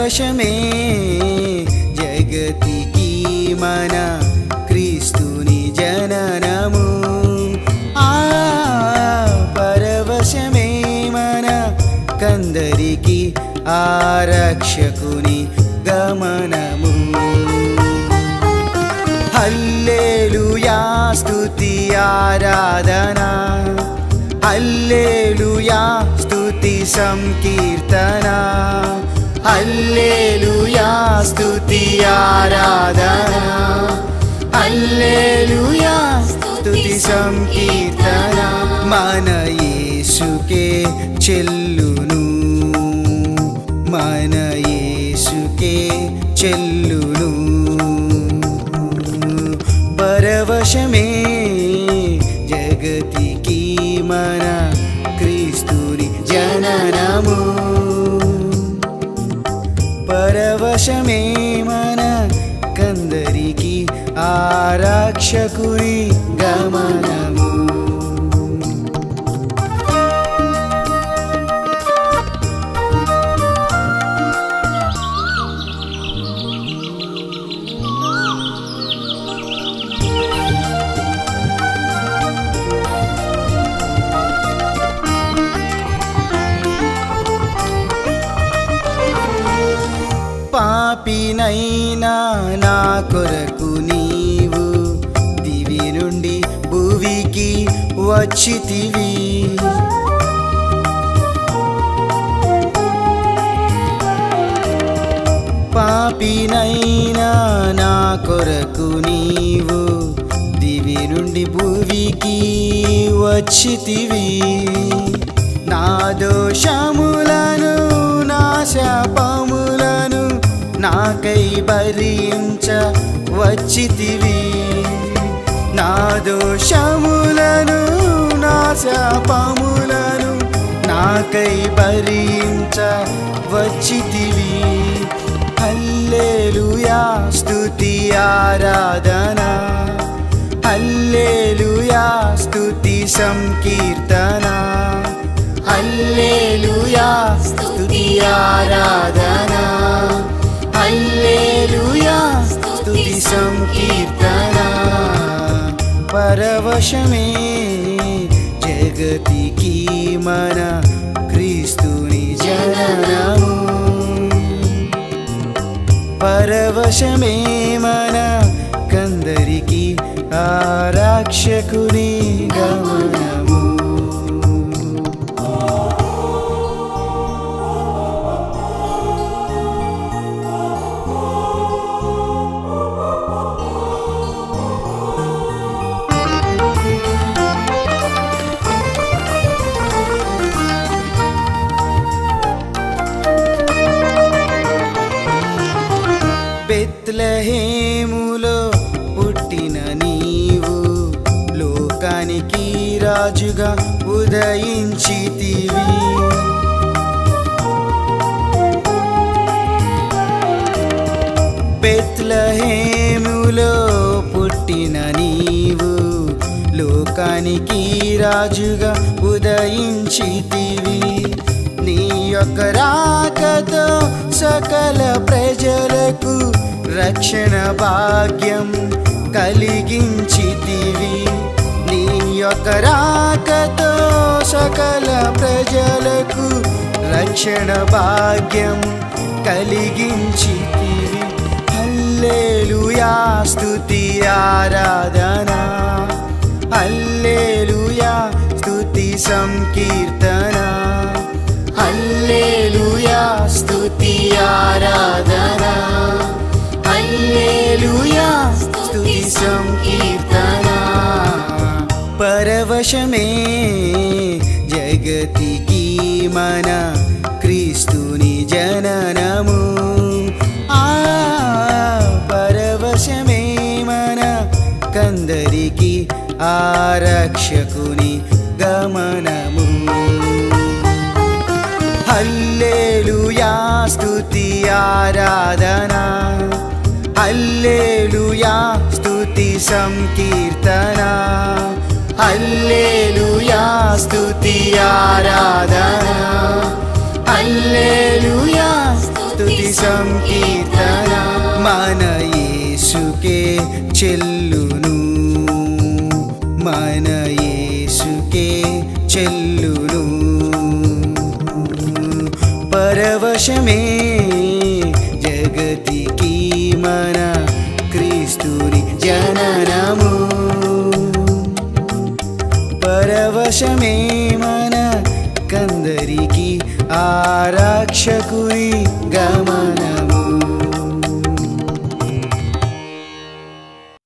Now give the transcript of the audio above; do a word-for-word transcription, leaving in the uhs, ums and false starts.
పరవశమే జగతికి మన క్రీస్తుని జననము ఆ పరవశమే మన కందరికి ఆ రక్షకుని గమనము హల్లెలూయా స్తుతి ఆరాధనా హల్లెలూయా స్తుతి సంకీర్తన హల్లెలూయా స్తుతి ఆరాధన హల్లెలూయా స్తుతి సంకీర్తన మన యేసుకే చెల్లును మన యేసుకే చెల్లును పరవశమే జగతికి మన క్రీస్తుని జననము పరవశమే మన కందరికి ఆ రక్షకుని గమనము పాపినైనా నా కొరకు నీవు దివి నుండి భువికి వచ్చితివి పాపినైనా నా కొరకు నీవు దివి నుండి భువికి వచ్చితివి నా దోషములను నా శాపములను నాకై భరించ వచ్చితివి నా దోషములను నా శాపములను నాకై భరించ వచ్చితివి హల్లెలూయా స్తుతి ఆరాధనా హల్లెలూయా స్తుతి సంకీర్తన హల్లెలూయా స్తుతి ఆరాధనా హల్లెలూయా స్తుతి సంకీర్తన పరవశమే జగతికి మన క్రీస్తుని జననము పరవశమే మన కందరికి ఆ రక్షకుని గమనము బెత్లెహేములో పుట్టిన నీవు లోకానికి రాజుగా ఉదయించితివి బెత్లెహేములో పుట్టిన నీవు లోకానికి రాజుగా ఉదయించితివి నీ యొక్క రాకతో సకల ప్రజలకు రక్షణ భాగ్యం కలిగించితివి నీ యొక్క రాకతో సకల ప్రజలకు రక్షణ భాగ్యం కలిగించితివి హల్లెలూయా స్తుతి ఆరాధనా హల్లెలూయా స్తుతి సంకీర్తన హల్లెలూయా స్తుతి ఆరాధనా హల్లెలూయా స్తుతి సంకీర్తన పరవశమే జగతికి మన క్రీస్తుని జననము ఆ పరవశమే మన కందరికి ఆ రక్షకుని గమనము హల్లెలూయా స్తుతి ఆరాధనా హల్లెలూయా స్తుతి సంకీర్తన హల్లెలూయా స్తుతి ఆరాధనా హల్లెలూయా స్తుతి సంకీర్తన మన యేసుకే చెల్లును మన యేసుకే చెల్లును పరవశమే జగతికి మన క్రీస్తుని జననము పరవశమే మన కందరికి ఆరక్షకుని గమన